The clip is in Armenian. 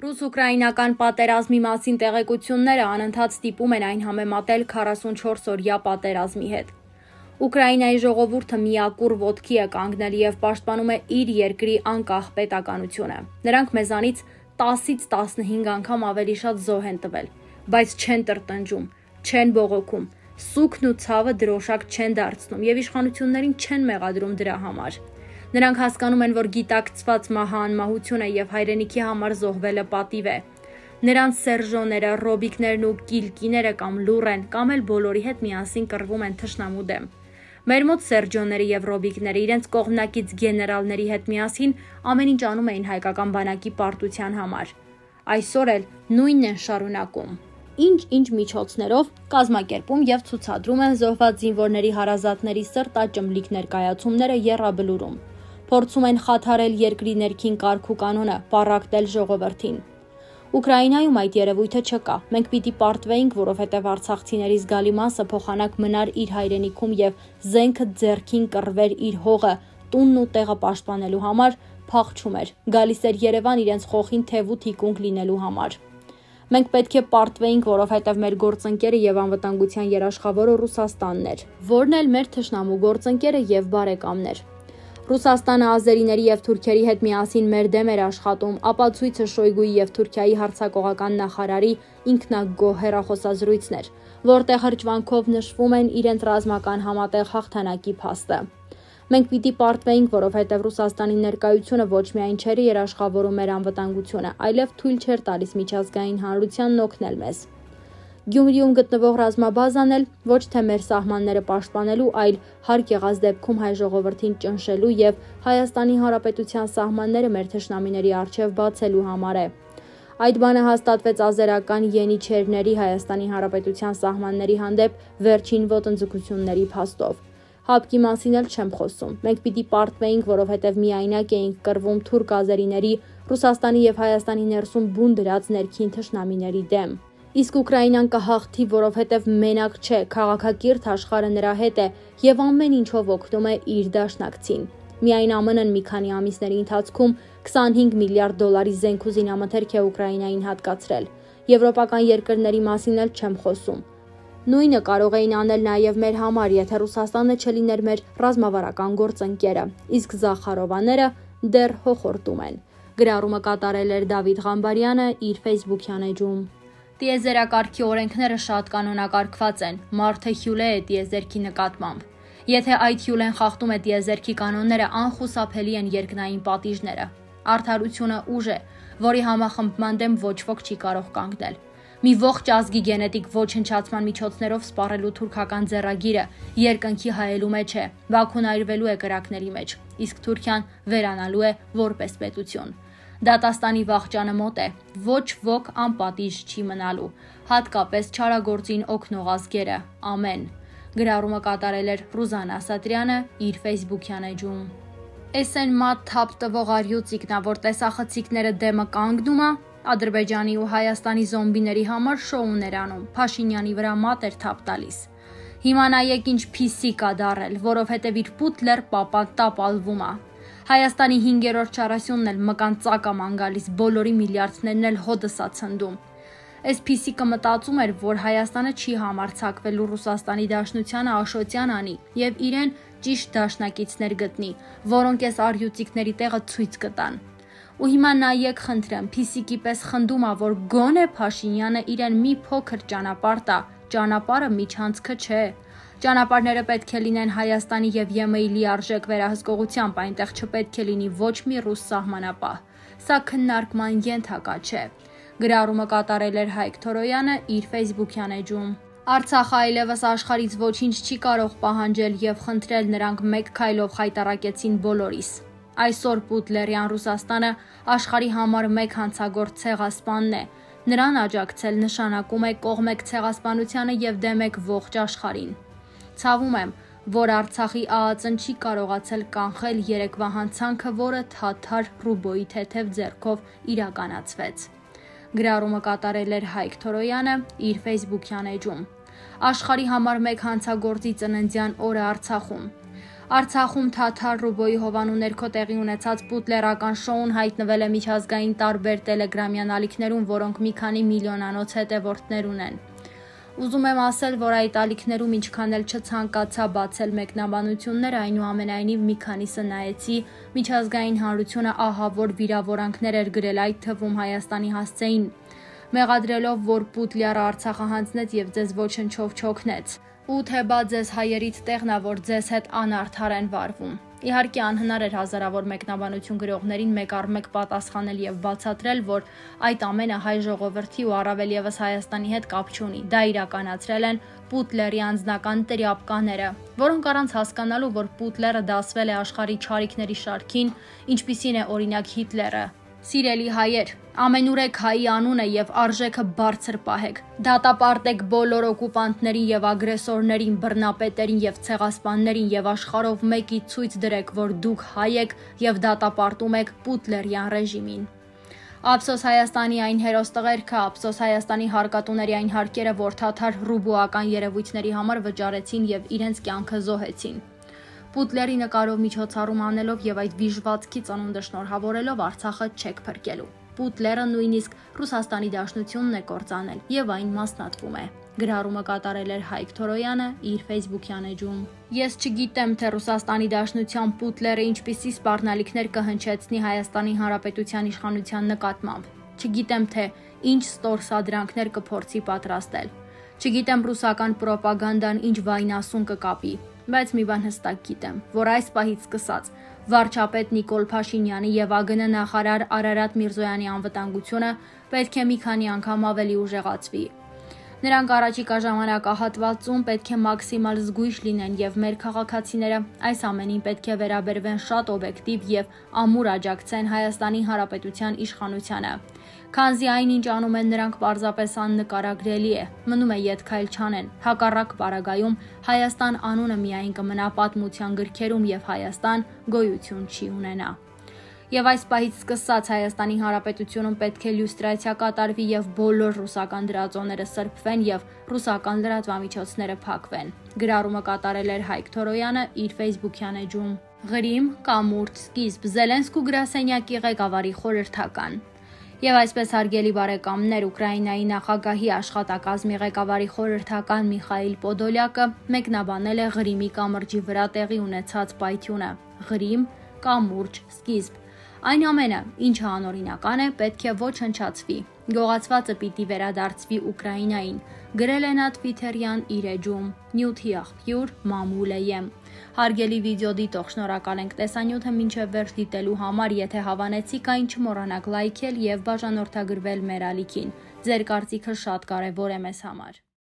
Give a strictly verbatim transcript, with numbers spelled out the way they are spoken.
Ռուս-ուկրաինական պատերազմի մասին տեղեկությունները անընդհատ ստիպում են այն համեմատել քառասունչորս օրյա պատերազմի հետ։ Ուկրաինայի ժողովուրդը միակուռ ոտքի է կանգնել և պաշտպանում է իր երկրի անկախ պետականությունը։ Նրանք մեզանից տասից տասնհինգ անգամ ավելի շատ զոհ են տվել, բայց չեն տրտնջում, չեն բողոքում, սուգն ու ցավը դրոշակ չեն դարձնում և իշխանություններին չեն մեղադրում դրա համար։ Նրանք հասկանում են, որ գիտակցված մահա-անմահությունը և հայրենիքի համար զոհվելը պատիվ է։ Նրանց սերժոները, ռոբիկներն ու կիլկիները կամ լուռ են, կամ էլ բոլորի հետ միասին կռվում են թշնամու դեմ։ Մեր մոտ սերժոները և ռոբիկները իրենց կողմնակից գեներալների հետ միասին ամեն ինչ անում էին հայկական բանակի պարտության համար։ Այսօր էլ նույնն են շարունակում։ Ինչ-ինչ միջոցներով կազմակերպում և ցուցադրում են զոհված զինվորների հարազատների սրտաճմլիկ ներկայացումները եռաբլուրում։ Փորձում են խաթարել երկրի ներքին կարգ ու կանոնը, պառակտել ժողովրդին։ Ուկրաինայում այդ երևույթը չկա։ Մենք պիտի պարտվեինք, որովհետև արցախցիների զգալի մասը փոխանակ մնար իր հայրենիքում և զենքը ձեռքին կռվեր իր հողը, տունն ու տեղը պաշտպանելու համար, փախչում էր, գալիս էր Երևան իրենց խոխին թև ու թիկունք լինելու համար։ Մենք պետք է պարտվեինք, որովհետև մեր գործընկերը և անվտանգության երաշխավորը Ռուսաստանն էր, որն էլ մեր թշնամու գործընկերը և բարեկամն էր։ Ռուսաստանը ազերիների և թուրքերի հետ միասին մեր դեմ էր աշխատում, ապացույցը Շոյգուի և Թուրքիայի հարձակողական նախարարի ինքնագոհ հեռախոսազրույցն էր, որտեղ հրճվանքով նշվում են իրենց ռազմական համատեղ հաղթանակի փաստը։ Մենք պիտի պարտվեինք, որովհետև Ռուսաստանի ներկայությունը ոչ միայն չէր երաշխավորում մեր անվտանգությունը, այլև թույլ չէր տալիս միջազգային հանրությանն օգնել մեզ։ Գյումրիում գտնվող ռազմաբազան էլ ոչ թե մեր սահմանները պաշտպանելու, այլ հարկ եղած դեպքում հայ ժողովրդին ճնշելու և Հայաստանի Հանրապետության սահմանները մեր թշնամիների առջև բացելու համար է։ Այդ բանը հաստատվեց ազերական ենիչերների Հայաստանի Հանրապետության սահմանների հանդեպ վերջին ոտնձգությունների փաստով։ Հապկի մասին էլ չեմ խոսում։ Մենք պիտի պարտվեինք, որովհետև միայնակ էինք կռվում թուրք-ազերիների, Ռուսաստանի և Հայաստանի ներսում բուն դրած ներքին թշնամիների դեմ։ Իսկ Ուկրաինան կհաղթի, որովհետև մենակ չէ, քաղաքակիրթ աշխարհը նրա հետ է և ամեն ինչով օգնում է իր դաշնակցին։ Միայն ԱՄՆ-ն մի քանի ամիսների ընթացքում քսանհինգ միլիարդ դոլարի զենք ու զինամթերք է Ուկրաինային հատկացրել։ Եվրոպական երկրների մասին էլ չեմ խոսում։ Նույնը կարող էին անել նաև մեր համար, եթե Ռուսաստանը չլիներ մեր ռազմավարական գործընկերը, իսկ Զախարովաները դեռ հոխորտում են։ Գրառումը կատարել էր Դավիթ Ղամբարյանը իր ֆեյսբուքյան էջում։ Տիեզերակարգի օրենքները շատ կանոնակարգված են, մարդը հյուլե է տիեզերքի նկատմամբ։ Եթե այդ հյուլեն խախտում է տիեզերքի կանոնները, անխուսափելի են երկնային պատիժները։ Արդարությունը ուժ է, որի համախմբման դեմ ոչ ոք չի կարող կանգնել։ Մի ողջ ազգի գենետիկ ոչնչացման միջոցներով սպառելու թուրքական ձեռագիրը երկնքի հայելու մեջ է, Բաքուն այրվելու է կրակների մեջ, իսկ Թուրքիան վերանալու է որպես պետություն։ Դատաստանի վախճանը մոտ է, ոչ ոք անպատիժ չի մնալու, հատկապես չարագործին օգնող ազգերը, ամեն։ Գրառումը կատարել էր Ռուզաննա Սատրյանը իր ֆեյսբուքյան էջում։ Էս են մատ թափ տվող արյուծիկն ա, որ տեսախցիկները դեմը կանգնում ա, Ադրբեջանի ու Հայաստանի զոմբիների համար շոուներ անում, Փաշինյանի վրա մատ էր թափ տալիս։ Հիմա նայեք ինչ փիսի կա դարել, որովհետև իր պուտլեր պապան տապալվում ա։ Հայաստանի հինգերորդ չարասյունն էլ մկան ծակ ա ման գալիս, բոլորի միլիարդներն էլ հոդս ա ցնդում։ Էս փիսիկը մտածում էր, որ Հայաստանը չի համարձակվելու Ռուսաստանի Դաշնությանը Աշոտյան անի և իրեն ճիշտ դաշնակիցներ գտնի, որոնք էս արյուծիկների տեղը ցույց կտան։ Ու հիմա նայեք խնդրեմ, փիսիկի պես խնդում ա, որ գոնե Փաշինյանը իրեն մի փոքր ճանապարհ տա, ճանապարհը միջանցքը չէ։ Ճանապարհները պետք է լինեն Հայաստանի և Ե M I լիարժեք վերահսկողությամբ, այնտեղ չպետք է լինի ոչ մի ռուս սահմանապահ։ Սա քննարկման ենթակա չէ։ Գրառումը կատարել էր Հայկ Թորոյանը իր ֆեյսբուքյան էջում։ Արցախը այլևս աշխարհից ոչինչ չի կարող պահանջել և խնդրել, նրանք մեկ քայլով խայտառակեցին բոլորիս։ Այսօր Պուտլերյան Ռուսաստանը աշխարհի համար մեկ հանցագործ ցեղասպանն է։ Նրան աջակցել նշանակում է կողմեք ցեղասպանությանը և դեմեք ողջ աշխարհին։ Ցավում եմ, որ Արցախի ԱԱԾ-ն չի կարողացել կանխել երեկվա հանցանքը, որը Թաթար Ռուբոյի թեթև ձեռքով իրականացվեց։ Գրառումը կատարել էր Հայկ Թորոյանը իր ֆեյսբուքյան էջում։ Աշխարհի համար մեկ հանցագործի ծննդյան օրը Արցախում։ Արցախում թաթար ռուբոյի հովանու ներքո տեղի ունեցած պուտլերական շոուն հայտնվել է միջազգային տարբեր տելեգրամյան ալիքներում, որոնք մի քանի միլիոնանոց հետևորդներ ունեն։ Ուզում եմ ասել, որ այդ ալիքներում ինչքան էլ չցանկացա բացել մեկնաբանությունները, այնուամենայնիվ մի քանիսը նայեցի, միջազգային հանրությունը ահավոր վիրավորանքներ էր գրել, այդ թվում Հայաստանի հասցեին, մեղադրելով, որ Պուտլյարը Արցախը հանձնեց եւ ձեզ ոչնչով չօգնեց։ Ու թե բա ձեզ հայերից տեղն է, որ ձեզ հետ անարդար են վարվում։ Իհարկե անհնար էր հազարավոր մեկնաբանություն գրողներին մեկ առ մեկ պատասխանել եւ բացատրել, որ այդ ամենը հայ ժողովրդի ու առավել եւս Հայաստանի հետ կապ չունի։ Դա իրականացրել են Պուտլերի անձնական տրիապկաները, որոնք առանց հասկանալու, որ Պուտլերը դասվել է աշխարհի չարիքների շարքին, ինչպիսին է օրինակ Հիտլերը։ Սիրելի հայեր, ամենուրեք հայի անունը եւ արժեքը բարձր պահեք։ Դատապարտեք բոլոր օկուպանտներին եւ ագրեսորներին, բռնապետերին եւ ցեղասպաններին եւ աշխարհով մեկի ցույց դրեք, որ դուք հայ եք եւ դատապարտում եք Պուտլերյան ռեժիմին։ Ափսոս Հայաստանի այն հերոստղերքը, ափսոս Հայաստանի հարկատուների այն հարկերը, որ թաթար ռուբոական երևույթների համար վճարեցին եւ իրենց կյանքը զոհեցին։ Պուտլերի նկարով միջոցառում անելով եւ այդ վիժվածքի ծնունդը շնորհավորելով Արցախը չեք փրկելու։ Պուտլերը նույնիսկ Ռուսաստանի Դաշնությունն է կործանել եւ այն մասնատվում է։ Գրառումը կատարել էր Հայկ Թորոյանը իր Facebook-յան էջում։ Ես չգիտեմ, թե Ռուսաստանի Դաշնության Պուտլերը ինչպիսի սպառնալիքներ կհնչեցնի Հայաստանի Հանրապետության իշխանության նկատմամբ։ Չգիտեմ, թե ինչ ստոր սադրանքներ կփորձի պատրաստել։ Չգիտեմ ռուսական պրոպագանդան ինչ վայնասուն կկապի։ Բայց մի բան հստակ գիտեմ, որ այս պահից սկսած վարչապետ Նիկոլ Փաշինյանի եւ ԱԳՆ նախարար Արարատ Միրզոյանի անվտանգությունը պետք է մի քանի անգամ ավելի ուժեղացվի։ Նրանք առաջիկա ժամանակահատվածում պետք է մաքսիմալ զգույշ լինեն եւ մեր քաղաքացիները այս ամենին պետք է վերաբերվեն շատ օբյեկտիվ եւ ամուր աջակցեն Հայաստանի Հանրապետության իշխանությանը։ Քանզի այնինչ անում են նրանք պարզապես աննկարագրելի է, մնում է ետքայլ չանեն, հակառակ պարագայում Հայաստան անունը միայն կմնա պատմության գրքերում եւ Հայաստան գոյություն չի ունենա։ Եվ այս պահից սկսած Հայաստանի Հանրապետությունում պետք է լյուստրացիա կատարվի եւ բոլոր ռուսական դրածոները սրբվեն եւ ռուսական լրատվամիջոցները փակվեն։ Գրառումը կատարել էր Հայկ Թորոյանը իր Facebook-յան էջում։ Ղրիմ, կամուրջ, սկիզբ, Զելենսկու գրասենյակի ղեկավարի խորհրդական։ Եվ այսպես հարգելի բարեկամներ, Ուկրաինայի նախագահի աշխատակազմի ղեկավարի խորհրդական Միխայիլ Պոդոլյակը մեկնաբանել է Ղրիմի կամրջի վրա տեղի ունեցած պայթյունը։ Ղրիմ, կամուրջ, սկիզբ։ Այն ամենը, ինչը անօրինական է, պետք է ոչնչացվի։ Գողացվածը պիտի վերադարձվի Ուկրաինային։ Գրել է նա Թվիթերյան իր էջում։ Նյութի աղբյուր Մամուլեյեմ։ Հարգելի վիդեո դիտող, շնորհակալ ենք տեսանյութը մինչև վերջ դիտելու համար, եթե հավանեցիք այն չմոռանաք լայքել եւ բաժանորդագրվել մեր ալիքին։ Ձեր կարծիքը շատ կարեւոր է մեզ համար։